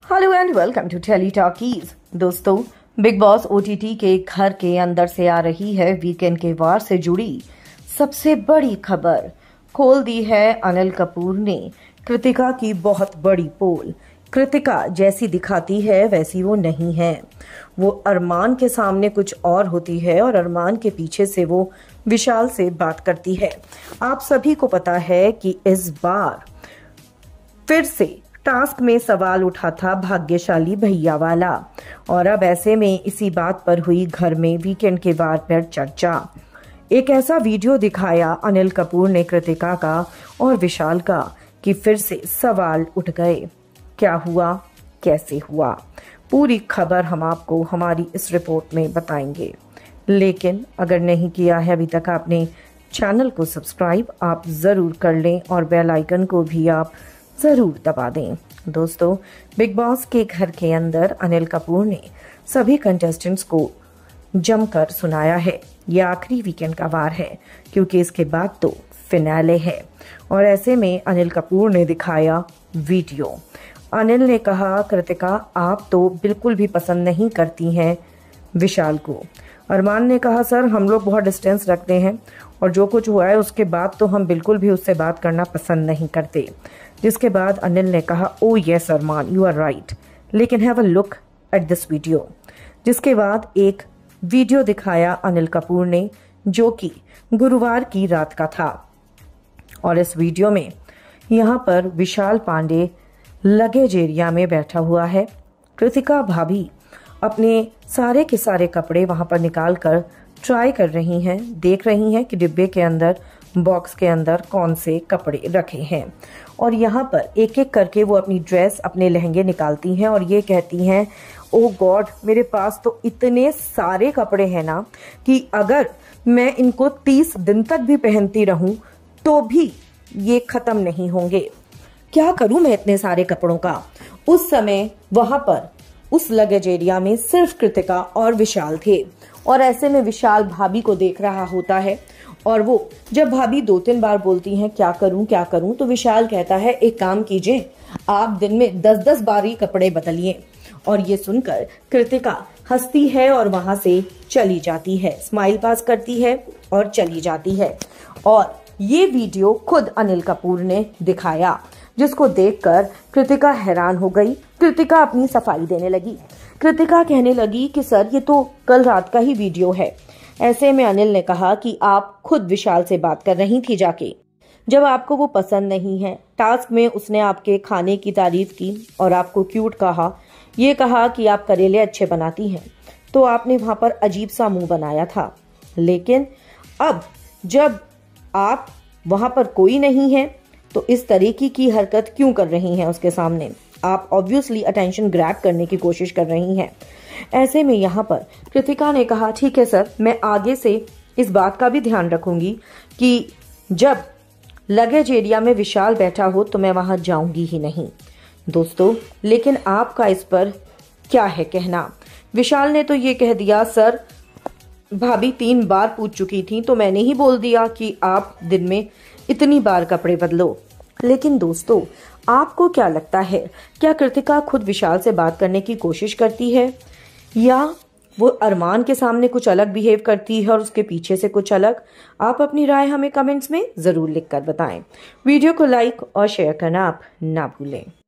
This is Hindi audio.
Hello and welcome to Telly Talkies. दोस्तों, बिग बॉस ओटीटी के घर के अंदर से आ रही है वीकेंड के वार से जुड़ी सबसे बड़ी खबर। खोल दी है अनिल कपूर ने कृतिका की बहुत बड़ी पोल। कृतिका जैसी दिखाती है वैसी वो नहीं है। वो अरमान के सामने कुछ और होती है और अरमान के पीछे से वो विशाल से बात करती है। आप सभी को पता है कि इस बार फिर से टास्क में सवाल उठा था भाग्यशाली भैया वाला, और अब ऐसे में इसी बात पर हुई घर में वीकेंड के वार पर चर्चा। एक ऐसा वीडियो दिखाया अनिल कपूर ने कृतिका का और विशाल का कि फिर से सवाल उठ गए। क्या हुआ, कैसे हुआ, पूरी खबर हम आपको हमारी इस रिपोर्ट में बताएंगे। लेकिन अगर नहीं किया है अभी तक आपने चैनल को सब्सक्राइब, आप जरूर कर लें और बेल आइकन को भी आप जरूर दबा दें। दोस्तों, बिग बॉस के घर के अंदर अनिल कपूर ने सभी कंटेस्टेंट्स को जमकर सुनाया है। यह आखिरी वीकेंड का वार है क्योंकि इसके बाद तो फिनाले है, और ऐसे में अनिल कपूर ने दिखाया वीडियो। अनिल ने कहा, कृतिका आप तो बिल्कुल भी पसंद नहीं करती हैं विशाल को। अरमान ने कहा, सर हम लोग बहुत डिस्टेंस रखते हैं और जो कुछ हुआ है उसके बाद तो हम बिल्कुल भी उससे बात करना पसंद नहीं करते। जिसके बाद अनिल ने कहा, oh yes Armaan, you are right, लेकिन have a look at this video. जिसके बाद एक वीडियो दिखाया अनिल कपूर ने जो कि गुरुवार की रात का था, और इस वीडियो में यहाँ पर विशाल पांडे लगेज एरिया में बैठा हुआ है। कृतिका भाभी अपने सारे के सारे कपड़े वहां पर निकाल कर ट्राई कर रही हैं, देख रही हैं कि डिब्बे के अंदर, बॉक्स के अंदर कौन से कपड़े रखे हैं। और यहाँ पर एक एक करके वो अपनी ड्रेस, अपने लहंगे निकालती हैं और ये कहती हैं, ओ गॉड मेरे पास तो इतने सारे कपड़े हैं ना कि अगर मैं इनको 30 दिन तक भी पहनती रहूं तो भी ये खत्म नहीं होंगे। क्या करूं मैं इतने सारे कपड़ों का। उस समय वहां पर उस लगेज एरिया में सिर्फ कृतिका और विशाल थे, और ऐसे में विशाल भाभी को देख रहा होता है, और वो जब भाभी 2-3 बार बोलती हैं क्या करूं, तो विशाल कहता है, एक काम कीजिए, आप दिन में 10-10 बार ही कपड़े बदलिए। और ये सुनकर कृतिका हंसती है और वहां से चली जाती है, स्माइल पास करती है और चली जाती है। और ये वीडियो खुद अनिल कपूर ने दिखाया, जिसको देखकर कृतिका हैरान हो गई। कृतिका अपनी सफाई देने लगी। कृतिका कहने लगी कि सर ये तो कल रात का ही वीडियो है। ऐसे में अनिल ने कहा कि आप खुद विशाल से बात कर रही थी जाके, जब आपको वो पसंद नहीं है। टास्क में उसने आपके खाने की तारीफ की और आपको क्यूट कहा, ये कहा कि आप करेले अच्छे बनाती हैं, तो आपने वहां पर अजीब सा मुंह बनाया था। लेकिन अब जब आप वहां पर कोई नहीं है तो इस तरीके की हरकत क्यों कर रही हैं उसके सामने। आप ऑब्वियसली अटेंशन ग्रैब करने की कोशिश कर रही हैं। ऐसे में यहाँ पर कृतिका ने कहा, ठीक है सर, मैं आगे से इस बात का भी ध्यान रखूंगी कि जब लगेज एरिया में विशाल बैठा हो तो मैं वहां जाऊंगी ही नहीं। दोस्तों, लेकिन आपका इस पर क्या है कहना। विशाल ने तो ये कह दिया, सर भाभी 3 बार पूछ चुकी थी तो मैंने ही बोल दिया कि आप दिन में इतनी बार कपड़े बदलो। लेकिन दोस्तों, आपको क्या लगता है, क्या कृतिका खुद विशाल से बात करने की कोशिश करती है, या वो अरमान के सामने कुछ अलग बिहेव करती है और उसके पीछे से कुछ अलग। आप अपनी राय हमें कमेंट्स में जरूर लिखकर बताएं। वीडियो को लाइक और शेयर करना आप ना भूलें।